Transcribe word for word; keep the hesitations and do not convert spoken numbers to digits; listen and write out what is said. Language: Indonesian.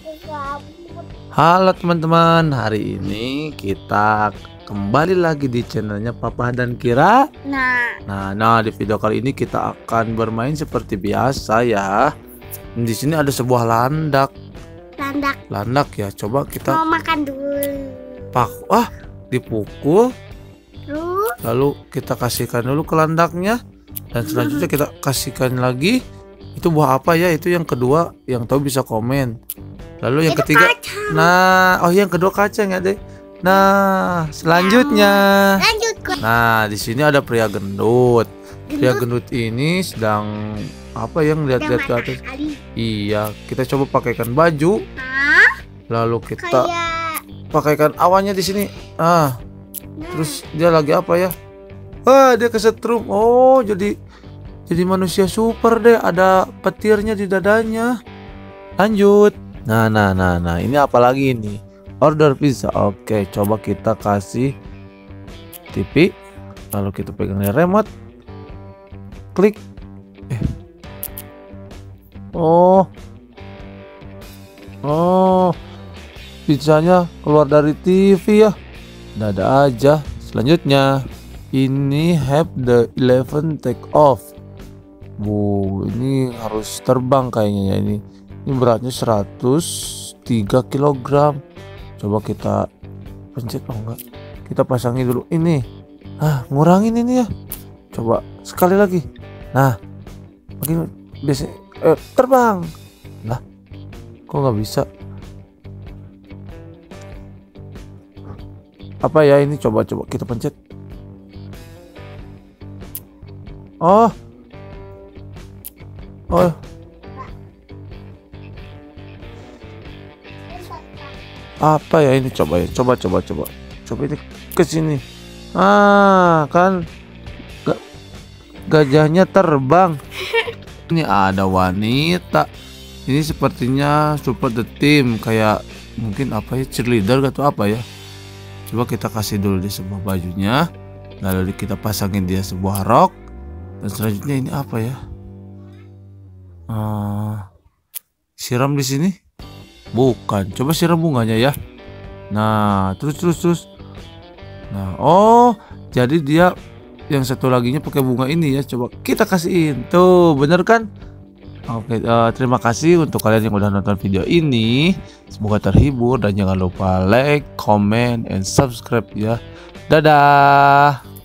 Halo teman-teman, hari ini kita kembali lagi di channelnya Papa dan Kira. Nah, Nah, nah di video kali ini kita akan bermain seperti biasa ya. Di sini ada sebuah landak. landak Landak ya, coba kita mau makan dulu. pak, ah dipukul, Terus lalu kita kasihkan dulu ke landaknya, dan selanjutnya kita kasihkan lagi. Itu buah apa ya? Itu yang kedua, yang tahu bisa komen. Lalu yang itu ketiga, kacang. nah, oh yang kedua kacang ya deh. Nah, selanjutnya, Lanjut ke nah di sini ada pria gendut. Pria gendut ini sedang apa yang lihat-lihat ke atas? matahari. Iya, kita coba pakaikan baju, Hah? lalu kita Kayak pakaikan awannya di sini. Ah, nah, terus dia lagi apa ya? Wah, dia kesetrum. Oh, jadi jadi manusia super deh. Ada petirnya di dadanya. Lanjut. Nah, nah, nah, nah. Ini apa lagi ini? Order pizza. Oke, coba kita kasih T V. Lalu kita pegang remote. Klik. Eh. Oh. Oh. Pizzanya keluar dari T V ya. Dada aja. Selanjutnya, ini have the eleven take off. Bu, ini harus terbang kayaknya ya ini. Ini beratnya seratus tiga kilogram. Coba kita pencet, oh enggak. Kita pasangin dulu ini. Ah, ngurangin ini ya. Coba sekali lagi. Nah, makin biasa eh, terbang. Lah, kok nggak bisa? Apa ya ini? Coba coba kita pencet. Oh. Oh. Apa ya ini? Coba ya, coba coba coba. Coba ini ke sini. Ah, kan ga- gajahnya terbang. Ini ada wanita. Ini sepertinya support the team, kayak mungkin apa ya, cheerleader atau apa ya. Coba kita kasih dulu di sebuah bajunya. Lalu kita pasangin dia sebuah rok. Dan selanjutnya ini apa ya? Ah, siram di sini? Bukan. Coba siram bunganya ya. Nah, terus terus terus. Nah, oh, jadi dia yang satu laginya pakai bunga ini ya. Coba kita kasihin. Tuh, bener kan? Oke, eh, terima kasih untuk kalian yang udah nonton video ini. Semoga terhibur dan jangan lupa like, comment, and subscribe ya. Dadah.